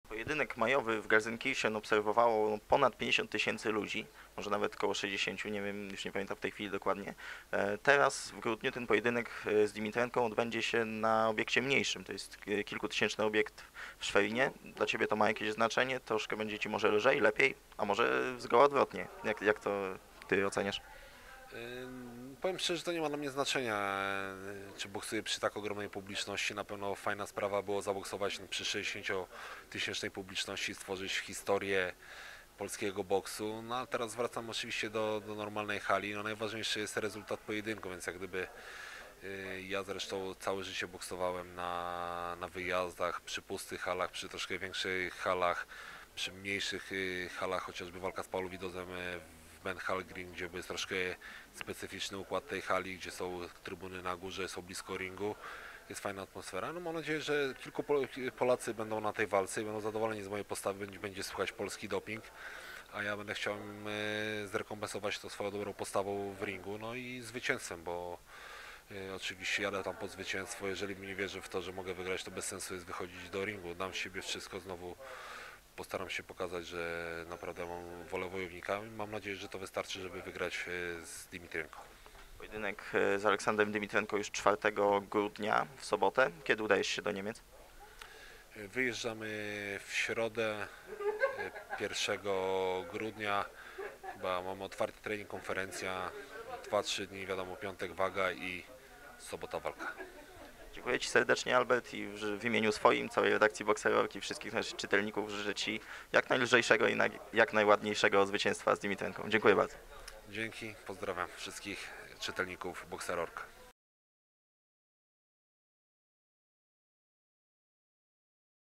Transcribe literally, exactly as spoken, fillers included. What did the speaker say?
Pojedynek majowy w Gelsenkirchen obserwowało ponad pięćdziesiąt tysięcy ludzi, może nawet około sześćdziesiąt, nie wiem, już nie pamiętam w tej chwili dokładnie. E, Teraz w grudniu ten pojedynek e, z Dimitrenką odbędzie się na obiekcie mniejszym, to jest e, kilkutysięczny obiekt w Szwerinie. Dla Ciebie to ma jakieś znaczenie? Troszkę będzie Ci może lżej, lepiej, a może zgoła odwrotnie? Jak, jak to Ty oceniasz? Ym, Powiem szczerze, że to nie ma dla mnie znaczenia, y, czy boksuję przy tak ogromnej publiczności. Na pewno fajna sprawa było zaboksować przy sześćdziesięciotysięcznej publiczności, stworzyć historię polskiego boksu. No a teraz wracam oczywiście do, do normalnej hali. No najważniejszy jest rezultat pojedynku, więc jak gdyby y, ja zresztą całe życie boksowałem na, na wyjazdach, przy pustych halach, przy troszkę większych halach, przy mniejszych y, halach, chociażby walka z Paulą Widozem y, w Ben Hallgreen, gdzie jest troszkę specyficzny układ tej hali, gdzie są trybuny na górze, są blisko ringu. Jest fajna atmosfera. No mam nadzieję, że kilku Polacy będą na tej walce i będą zadowoleni z mojej postawy, będzie, będzie słychać polski doping, a ja będę chciał im e, zrekompensować to swoją dobrą postawą w ringu, no i zwycięstwem, bo e, oczywiście jadę tam po zwycięstwo. Jeżeli mi nie wierzę w to, że mogę wygrać, to bez sensu jest wychodzić do ringu. Dam z siebie wszystko, znowu postaram się pokazać, że naprawdę mam wolę wojownika i mam nadzieję, że to wystarczy, żeby wygrać e, z Dimitrienko. Pojedynek e, z Aleksandrem Dimitrenką już czwartego grudnia w sobotę. Kiedy udajesz się do Niemiec? Wyjeżdżamy w środę pierwszego grudnia. Chyba mamy otwarty trening, konferencja, dwa trzy dni, wiadomo, piątek waga i sobota walka. Dziękuję Ci serdecznie, Albert, i w, w imieniu swoim, całej redakcji Bokserorki, wszystkich naszych czytelników życzę Ci jak najlżejszego i na, jak najładniejszego zwycięstwa z Dimitrenką. Dziękuję bardzo. Dzięki, pozdrawiam wszystkich czytelników Bokserorka.